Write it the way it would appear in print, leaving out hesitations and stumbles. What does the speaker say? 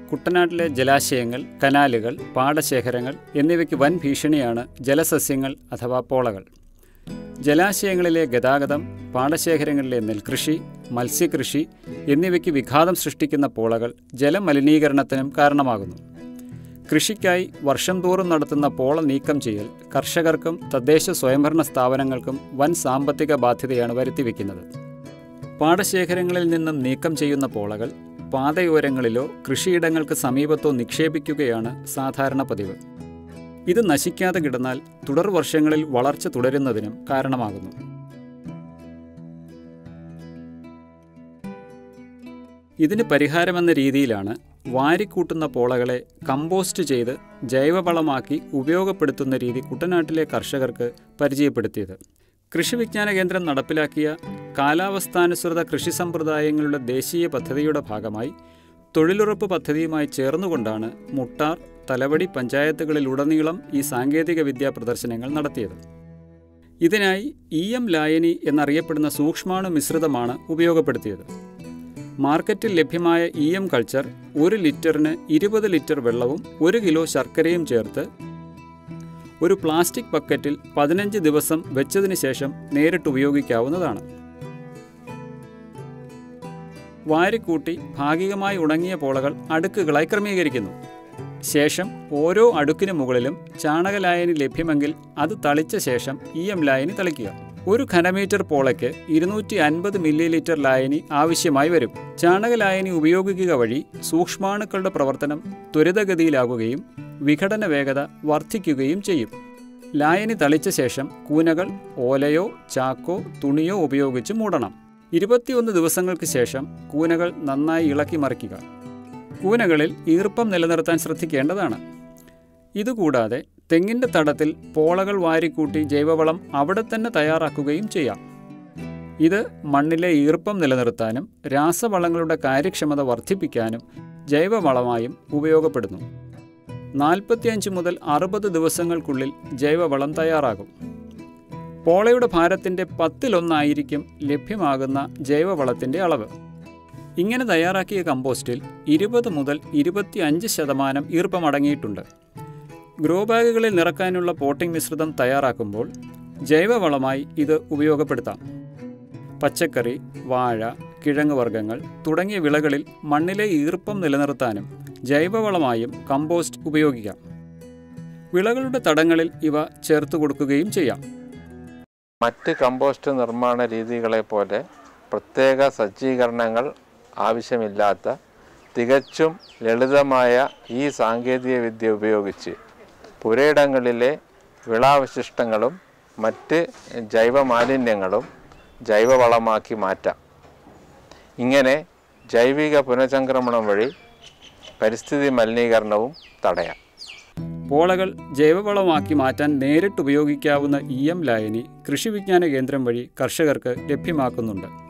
കുട്ടനാട്ടിലെ ജലാശയങ്ങൾ, കനാലുകൾ, പാടശേഖരങ്ങൾ എന്നിവയ്ക്ക് വൻ ഭീഷണിയാണ് ജലസസ്യങ്ങൾ അഥവാ പോളകൾ. ജലാശയങ്ങളിലെ ഗതാഗതം, പാടശേഖരങ്ങളിലെ നെൽകൃഷി, മത്സ്യകൃഷി എന്നിവയ്ക്ക് വിഘാതം സൃഷ്ടിക്കുന്ന പോളകൾ ജലമലിനീകരണത്തിനും കാരണമാകുന്നു. കൃഷിക്കായി വർഷം തോറും നടത്തുന്ന പോള നീക്കം ചെയ്യൽ കർഷകർക്കും തദ്ദേശ സ്വയംഭരണ സ്ഥാപനങ്ങൾക്കും വൻ സാമ്പത്തിക ബാധ്യതയാണ് വരുത്തിവെക്കുന്നത്. പാടശേഖരങ്ങളിൽ നിന്നും നീക്കം ചെയ്യുന്ന പോളകൾ പാതയോരങ്ങളിലോ കൃഷിയിടങ്ങൾക്ക് സമീപത്തോ നിക്ഷേപിക്കുകയാണ് സാധാരണ പതിവ്. ഇത് നശിക്കാതെ കിടന്നാൽ തുടർ വർഷങ്ങളിൽ വളർച്ച തുടരുന്നതിനും കാരണമാകുന്നു. ഇതിന് പരിഹാരമെന്ന രീതിയിലാണ് വാരിക്കൂട്ടുന്ന പോളകളെ കമ്പോസ്റ്റ് ചെയ്ത് ജൈവവളമാക്കി ഉപയോഗപ്പെടുത്തുന്ന രീതി കുട്ടനാട്ടിലെ കർഷകർക്ക് പരിചയപ്പെടുത്തിയത്. കൃഷി വിജ്ഞാന കേന്ദ്രം നടപ്പിലാക്കിയ കാലാവസ്ഥാനുസൃത കൃഷി സമ്പ്രദായങ്ങളുടെ ദേശീയ പദ്ധതിയുടെ ഭാഗമായി തൊഴിലുറപ്പ് പദ്ധതിയുമായി ചേർന്നുകൊണ്ടാണ് മുട്ടാർ, തലവടി പഞ്ചായത്തുകളിലുടനീളം ഈ സാങ്കേതിക വിദ്യാ പ്രദർശനങ്ങൾ നടത്തിയത്. ഇതിനായി EM ലായനി എന്നറിയപ്പെടുന്ന സൂക്ഷ്മാണു മിശ്രിതമാണ് ഉപയോഗപ്പെടുത്തിയത്. മാർക്കറ്റിൽ ലഭ്യമായ EM കൾച്ചർ 1 ലിറ്ററിന് 20 ലിറ്റർ വെള്ളവും 1 കിലോ ശർക്കരയും ചേർത്ത് ഒരു പ്ലാസ്റ്റിക് ബക്കറ്റിൽ 15 ദിവസം വെച്ചതിന് ശേഷം നേരിട്ട് ഉപയോഗിക്കാവുന്നതാണ്. വാരിക്കൂട്ടി ഭാഗികമായി ഉണങ്ങിയ പോളകൾ അടുക്കുകളായി ക്രമീകരിക്കുന്നു. ശേഷം ഓരോ അടുക്കിന് മുകളിലും ചാണകലായനി ലഭ്യമെങ്കിൽ അത് തളിച്ച ശേഷം EM ലായനി തളിക്കുക. 1 ഘനമീറ്റർ പോളയ്ക്ക് 250 മില്ലി ലിറ്റർ ലായനി ആവശ്യമായി വരും. ചാണകലായനി ഉപയോഗിക്കുക വഴി സൂക്ഷ്മാണുക്കളുടെ പ്രവർത്തനം ത്വരിതഗതിയിലാകുകയും വിഘടന വേഗത വർദ്ധിക്കുകയും ചെയ്യും. ലായനി തളിച്ച ശേഷം കൂനകൾ ഓലയോ ചാക്കോ തുണിയോ ഉപയോഗിച്ച് മൂടണം. 21 ദിവസങ്ങൾക്ക് ശേഷം കൂനകൾ നന്നായി ഇളക്കി മറിക്കുക. കൂനകളിൽ ഈർപ്പം നിലനിർത്താൻ ശ്രദ്ധിക്കേണ്ടതാണ്. ഇതുകൂടാതെ തെങ്ങിൻ്റെ തടത്തിൽ പോളകൾ വാരിക്കൂട്ടി ജൈവവളം അവിടെ തന്നെ തയ്യാറാക്കുകയും ചെയ്യാം. ഇത് മണ്ണിലെ ഈർപ്പം നിലനിർത്താനും രാസവളങ്ങളുടെ കാര്യക്ഷമത വർദ്ധിപ്പിക്കാനും ജൈവവളമായും ഉപയോഗപ്പെടുന്നു. 45 മുതൽ 60 ദിവസങ്ങൾക്കുള്ളിൽ ജൈവവളം തയ്യാറാകും. പോളയുടെ ഭാരത്തിൻ്റെ 10% ലഭ്യമാകുന്ന ജൈവവളത്തിൻ്റെ അളവ്. ഇങ്ങനെ തയ്യാറാക്കിയ കമ്പോസ്റ്റിൽ 20 മുതൽ 25% ഈർപ്പം അടങ്ങിയിട്ടുണ്ട്. ഗ്രോ ബാഗുകളിൽ നിറക്കാനുള്ള പോട്ടിംഗ് മിശ്രിതം തയ്യാറാക്കുമ്പോൾ ജൈവവളമായി ഇത് ഉപയോഗപ്പെടുത്താം. പച്ചക്കറി, വാഴ, കിഴങ്ങുവർഗ്ഗങ്ങൾ തുടങ്ങിയ വിളകളിൽ മണ്ണിലെ ഈർപ്പം നിലനിർത്താനും ജൈവവളമായും കമ്പോസ്റ്റ് ഉപയോഗിക്കാം. വിളകളുടെ തടങ്ങളിൽ ഇവ ചേർത്ത് കൊടുക്കുകയും ചെയ്യാം. മറ്റ് കമ്പോസ്റ്റ് നിർമ്മാണ രീതികളെ പോലെ പ്രത്യേക സജ്ജീകരണങ്ങൾ ആവശ്യമില്ലാത്ത തികച്ചും ലളിതമായ ഈ സാങ്കേതിക വിദ്യ ഉപയോഗിച്ച് പുരയിടങ്ങളിലെ വിളാവശിഷ്ടങ്ങളും മറ്റ് ജൈവമാലിന്യങ്ങളും ജൈവവളമാക്കി മാറ്റാം. ഇങ്ങനെ ജൈവിക പുനഃചംക്രമണം വഴി പരിസ്ഥിതി മലിനീകരണവും തടയാം. പോളകൾ ജൈവവളമാക്കി മാറ്റാൻ നേരിട്ട് ഉപയോഗിക്കാവുന്ന EM ലായനി കൃഷി വിജ്ഞാന കേന്ദ്രം വഴി കർഷകർക്ക് ലഭ്യമാക്കുന്നുണ്ട്.